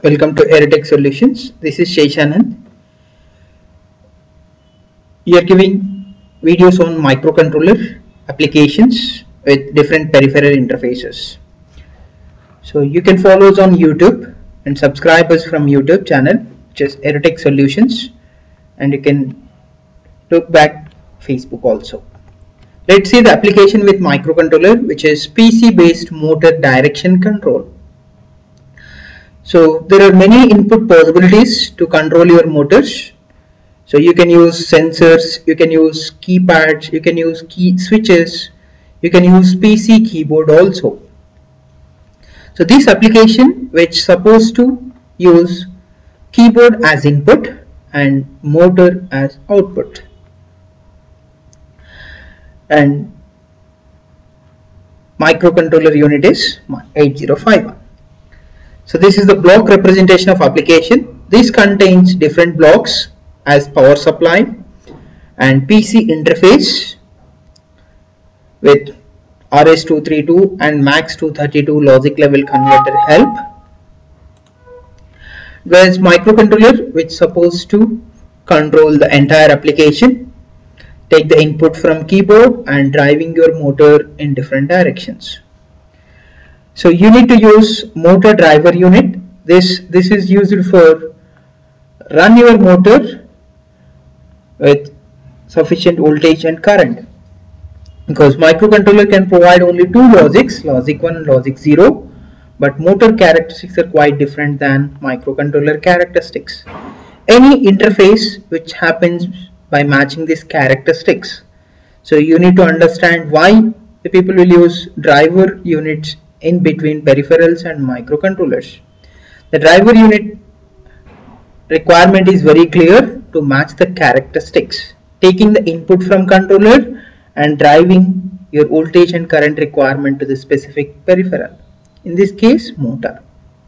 Welcome to Aerotech Solutions. This is Sheshanand. We are giving videos on microcontroller applications with different peripheral interfaces. So you can follow us on YouTube and subscribe us from YouTube channel, which is Aerotech Solutions, and you can look back Facebook also. Let's see the application with microcontroller, which is PC based motor direction control. So there are many input possibilities to control your motors. So you can use sensors, you can use keypads, you can use key switches, you can use PC keyboard also. So this application which supposed to use keyboard as input and motor as output. And microcontroller unit is 8051. So this is the block representation of application. This contains different blocks as power supply and PC interface with RS-232 and MAX232 logic level converter help. Whereas microcontroller which is supposed to control the entire application, take the input from keyboard and driving your motor in different directions. So you need to use motor driver unit. This is used for run your motor with sufficient voltage and current, because microcontroller can provide only two logics, logic 1 and logic 0, but motor characteristics are quite different than microcontroller characteristics. Any interface which happens by matching these characteristics. So you need to understand why the people will use driver units in between peripherals and microcontrollers. The driver unit requirement is very clear to match the characteristics, taking the input from controller and driving your voltage and current requirement to the specific peripheral, in this case motor.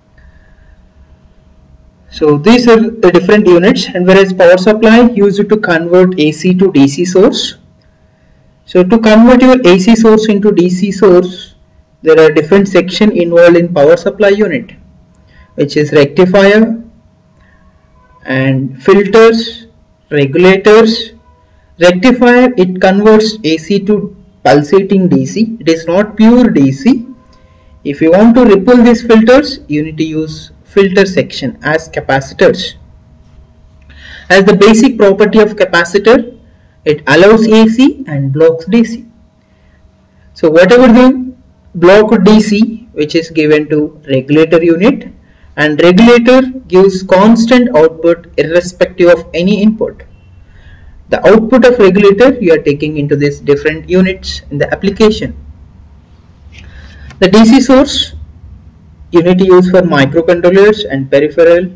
So these are the different units, and whereas power supply used to convert AC to DC source. So to convert your AC source into DC source, there are different sections involved in power supply unit, which is rectifier and filters, regulators. Rectifier, it converts AC to pulsating DC. It is not pure DC. If you want to ripple these filters, you need to use filter section as capacitors. As the basic property of capacitor, it allows AC and blocks DC. So whatever the block DC which is given to regulator unit, and regulator gives constant output irrespective of any input. The output of regulator you are taking into these different units in the application. The DC source you need to use for microcontrollers and peripheral.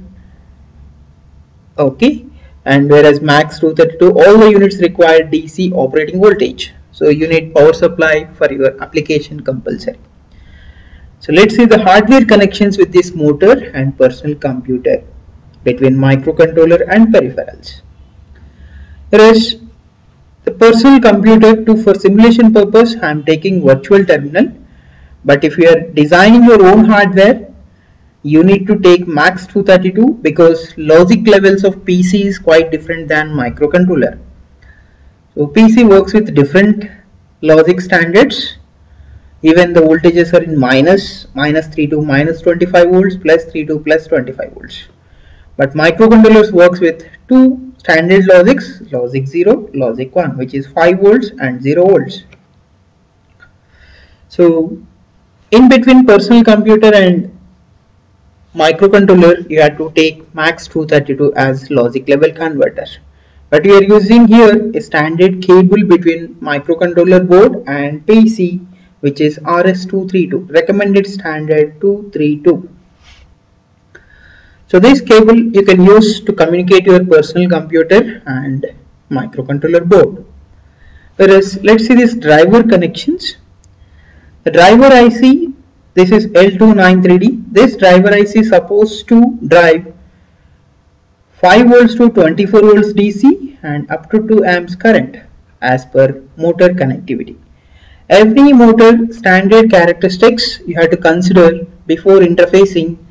Okay, and whereas MAX232, all the units require DC operating voltage. So you need power supply for your application compulsory. So let's see the hardware connections with this motor and personal computer between microcontroller and peripherals. Whereas the personal computer, for simulation purpose, I am taking virtual terminal. But if you are designing your own hardware, you need to take MAX232, because logic levels of PC is quite different than microcontroller. So PC works with different logic standards. Even the voltages are in minus 3 to minus 25 volts, plus 3 to plus 25 volts. But microcontrollers works with two standard logics, logic 0, logic 1, which is 5 volts and 0 volts. So in between personal computer and microcontroller, you have to take MAX232 as logic level converter. But we are using here a standard cable between microcontroller board and PC, which is RS-232, recommended standard 232. So this cable you can use to communicate your personal computer and microcontroller board. Whereas let's see these driver connections. The driver IC, this is L293D. This driver IC is supposed to drive 5 volts to 24 volts DC and up to 2 amps current as per motor connectivity. Every motor standard characteristics you have to consider before interfacing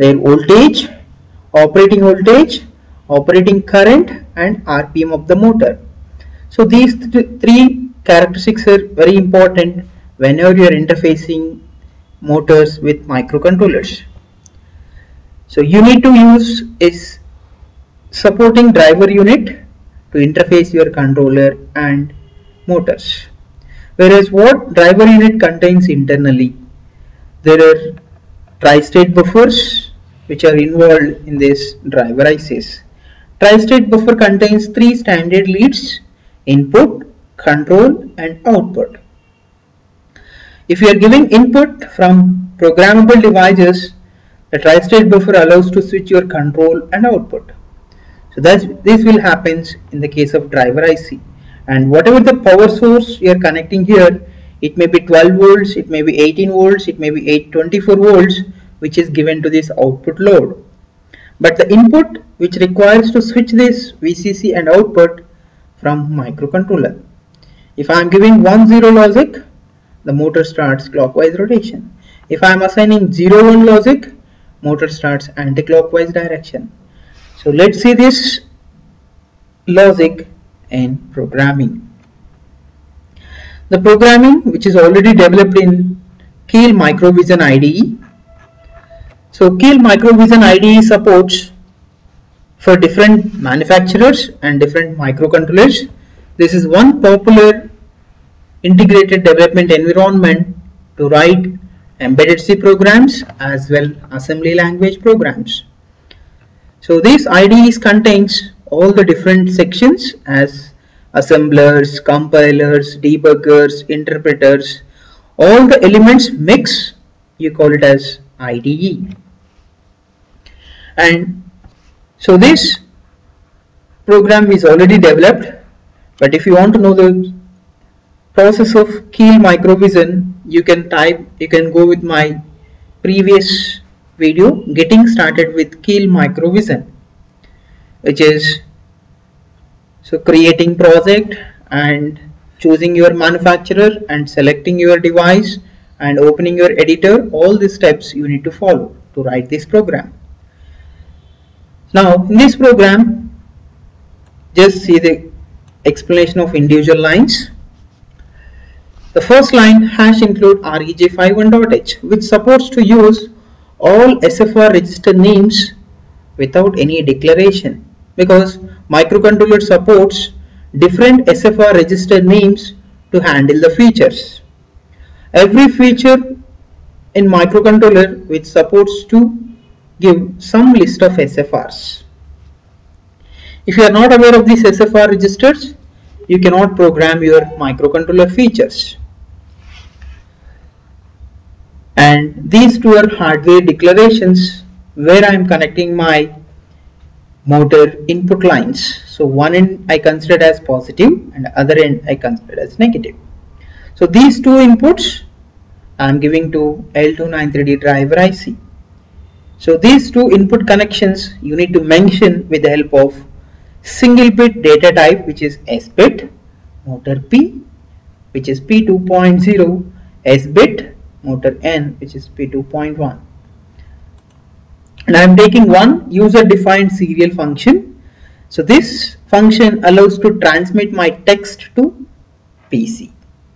their voltage, operating voltage, operating current, and RPM of the motor. So these three characteristics are very important whenever you are interfacing motors with microcontrollers. So you need to use is supporting driver unit to interface your controller and motors. Whereas what driver unit contains internally, there are tri-state buffers which are involved in this driver ICs. Tri-state buffer contains three standard leads: input, control, and output. If you are giving input from programmable devices, the tri-state buffer allows to switch your control and output. So this will happen in the case of driver IC. And whatever the power source you are connecting here, it may be 12 volts, it may be 18 volts, it may be 824 volts, which is given to this output load. But the input which requires to switch this VCC and output from microcontroller. If I am giving 1-0 logic, the motor starts clockwise rotation. If I am assigning 0-1 logic, motor starts anti-clockwise direction. So let's see this logic in programming. The programming which is already developed in Keil Microvision IDE. So Keil Microvision IDE supports for different manufacturers and different microcontrollers. This is one popular integrated development environment to write embedded C programs as well assembly language programs. So these IDEs contains all the different sections as assemblers, compilers, debuggers, interpreters, all the elements mix, you call it as IDE. And so this program is already developed, but if you want to know the process of Keil Microvision, you can go with my previous video, getting started with Keil Microvision, which is so creating project and choosing your manufacturer and selecting your device and opening your editor. All these steps you need to follow to write this program. Now in this program, just see the explanation of individual lines. The first line hash include REJ51.h, which supports to use all SFR register names without any declaration, because microcontroller supports different SFR register names to handle the features. Every feature in microcontroller which supports to give some list of SFRs. If you are not aware of these SFR registers, you cannot program your microcontroller features. And these two are hardware declarations where I am connecting my motor input lines. So one end I consider as positive and other end I consider as negative. So these two inputs I am giving to L293D driver IC. So these two input connections you need to mention with the help of single bit data type, which is S bit, motor P, which is P2.0, S bit, motor N, which is P2.1. And I am taking one user defined serial function. So this function allows to transmit my text to PC.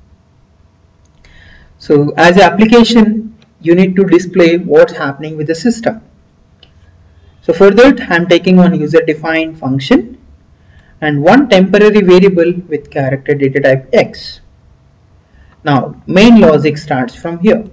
So as an application, you need to display what's happening with the system. So for that, I am taking one user defined function and one temporary variable with character data type X. Now main logic starts from here.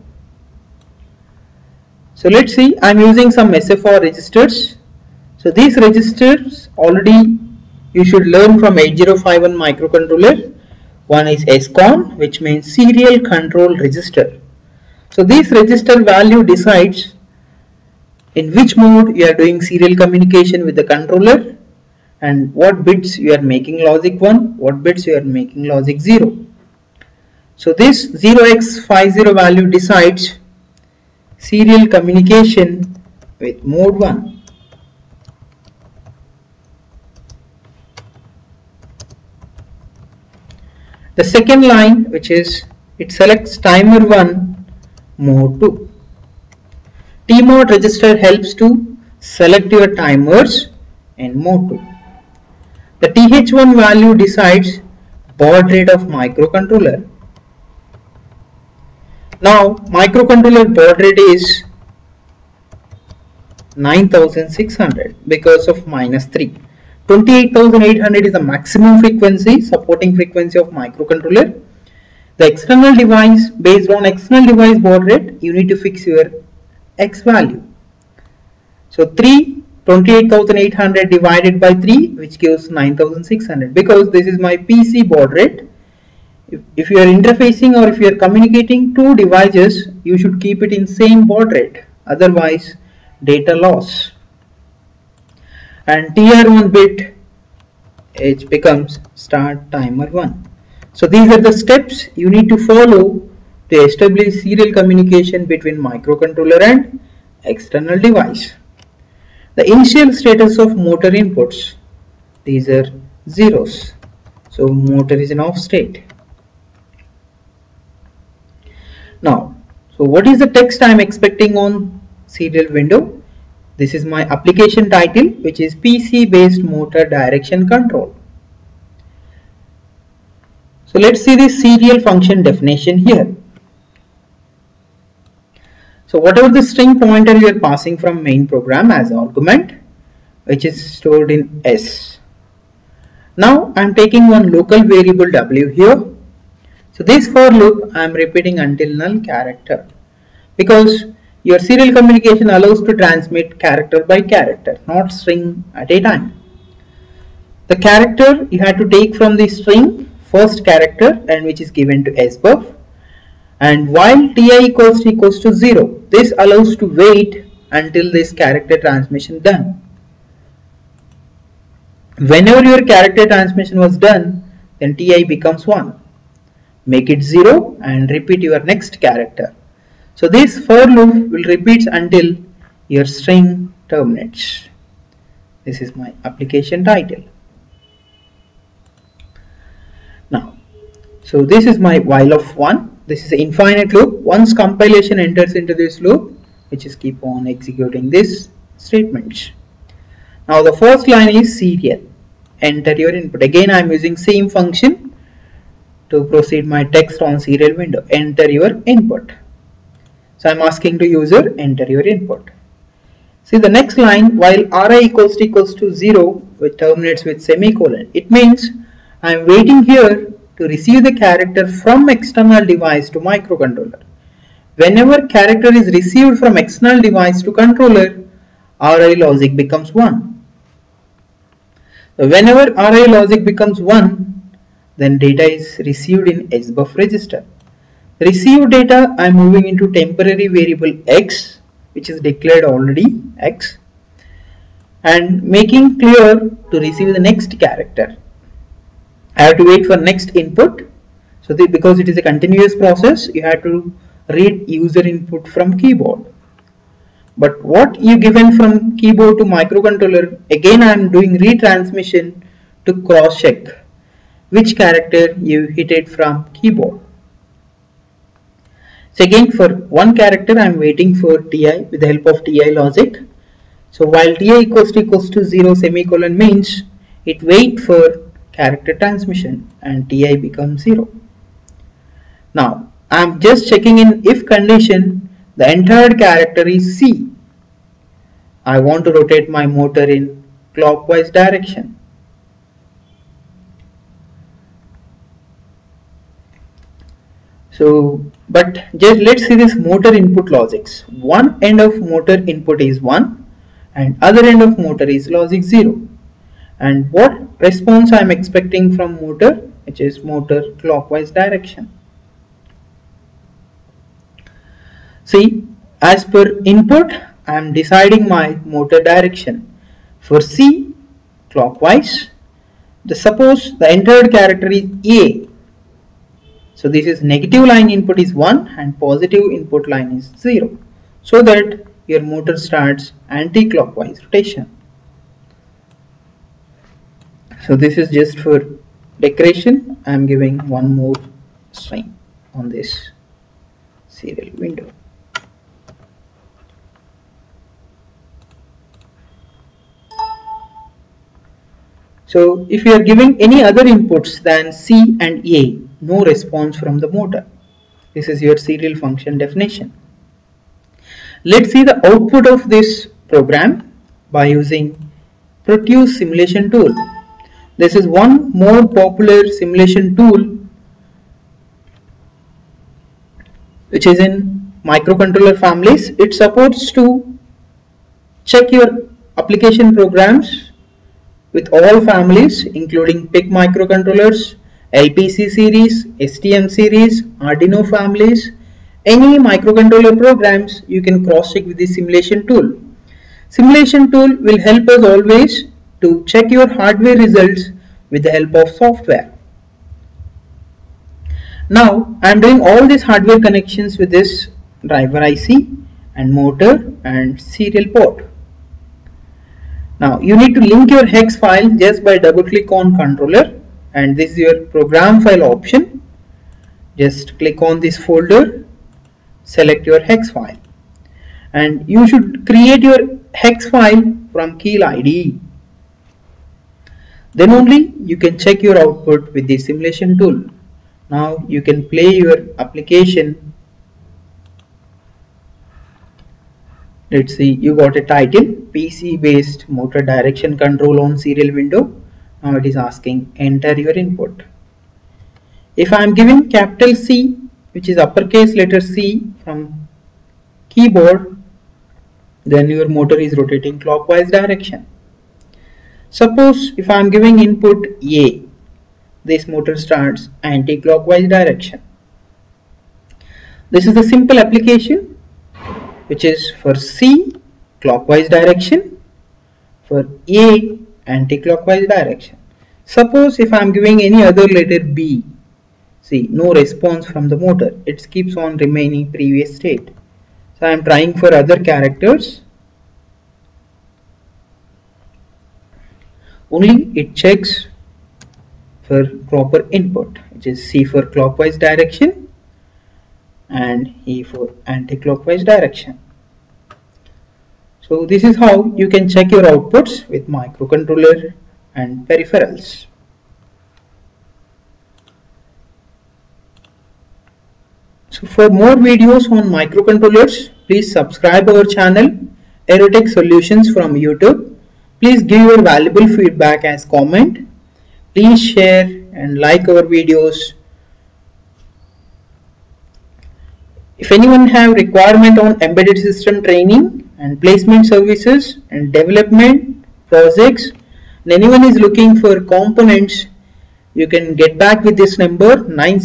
So let's see, I'm using some SFR registers. So these registers already you should learn from 8051 microcontroller. One is SCON, which means serial control register. So this register value decides in which mode you are doing serial communication with the controller and what bits you are making logic 1, what bits you are making logic 0. So this 0x50 value decides serial communication with mode 1. The second line, which is it selects timer 1 mode 2. T-mode register helps to select your timers in mode 2. The TH1 value decides baud rate of microcontroller. Now microcontroller baud rate is 9600 because of -3. 28,800 is the maximum frequency, supporting frequency of microcontroller. The external device, based on external device baud rate, you need to fix your X value. So 28,800 divided by 3, which gives 9600, because this is my PC baud rate. If you are interfacing or if you are communicating two devices, you should keep it in same baud rate, otherwise data loss. And TR1 bit, it becomes start timer 1. So these are the steps you need to follow to establish serial communication between microcontroller and external device. The initial status of motor inputs, these are zeros, so motor is in off state. Now, so what is the text I am expecting on serial window? This is my application title, which is PC based motor direction control. So let's see the serial function definition here. So whatever the string pointer you are passing from main program as argument, which is stored in S. Now I am taking one local variable W here. So this for loop I am repeating until null character, because your serial communication allows to transmit character by character, not string at a time. The character you have to take from the string first character, and which is given to SBUF. And while Ti equals to 0, this allows to wait until this character transmission done. Whenever your character transmission was done, then Ti becomes 1. Make it 0 and repeat your next character. So this for loop will repeat until your string terminates. This is my application title. Now, so this is my while of 1. This is an infinite loop. Once compilation enters into this loop, which is keep on executing this statements. Now the first line is serial. Enter your input. Again I am using same function to proceed my text on serial window. Enter your input. So I am asking to user enter your input. See the next line, while Ri equals to 0, which terminates with semicolon. It means I am waiting here to receive the character from external device to microcontroller. Whenever character is received from external device to controller, Ri logic becomes 1. So whenever Ri logic becomes 1, then data is received in SBUF register. Received data I am moving into temporary variable X, which is declared already X, and making clear to receive the next character. I have to wait for next input. So because it is a continuous process, you have to read user input from keyboard. But what you given from keyboard to microcontroller, again I am doing retransmission to cross check which character you hit it from keyboard. So again for one character I am waiting for Ti with the help of Ti logic. So while Ti equals to 0 semicolon means it wait for character transmission and Ti becomes 0. Now I am just checking in if condition the entered character is C. I want to rotate my motor in clockwise direction. So but just let's see this motor input logics. One end of motor input is 1 and other end of motor is logic 0. And what response I am expecting from motor, which is motor clockwise direction. See, as per input I am deciding my motor direction. For C, clockwise. Suppose the entered character is A. So this is negative line input is 1 and positive input line is 0. So that your motor starts anti-clockwise rotation. So this is just for decoration. I am giving one more string on this serial window. So if you are giving any other inputs than C and A, no response from the motor. This is your serial function definition. Let's see the output of this program by using Proteus simulation tool. This is one more popular simulation tool which is in microcontroller families. It supports to check your application programs with all families including PIC microcontrollers, LPC series, STM series, Arduino families. Any microcontroller programs you can cross check with the simulation tool. Simulation tool will help us always to check your hardware results with the help of software. Now I am doing all these hardware connections with this driver IC and motor and serial port. Now you need to link your hex file just by double click on controller, and this is your program file option. Just click on this folder, select your hex file, and you should create your hex file from Keil IDE. Then only you can check your output with the simulation tool. Now you can play your application. Let's see, you got a title, PC based motor direction control on serial window. Now it is asking enter your input. If I am giving capital C, which is uppercase letter C from keyboard, then your motor is rotating clockwise direction. Suppose if I am giving input A, this motor starts anti-clockwise direction. This is a simple application which is for C, clockwise direction, for A, anti-clockwise direction. Suppose if I am giving any other letter B, see, no response from the motor, it keeps on remaining previous state. So I am trying for other characters. Only it checks for proper input, which is C for clockwise direction and E for anti-clockwise direction. So this is how you can check your outputs with microcontroller and peripherals. So for more videos on microcontrollers, please subscribe our channel Aerotech Solutions from YouTube. Please give your valuable feedback as comment. Please share and like our videos. If anyone have requirement on embedded system training and placement services and development projects, and anyone is looking for components, you can get back with this number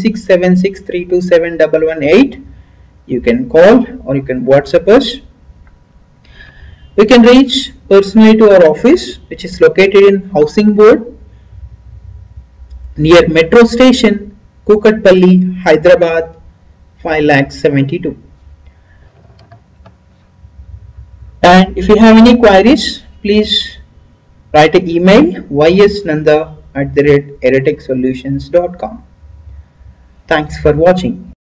9676327118. You can call or you can WhatsApp us. You can reach personally to our office, which is located in Housing Board near Metro Station, Kukatpalli, Hyderabad 5,72,000. And if you have any queries, please write an email ysnanda@aerotechsolutions.com. Thanks for watching.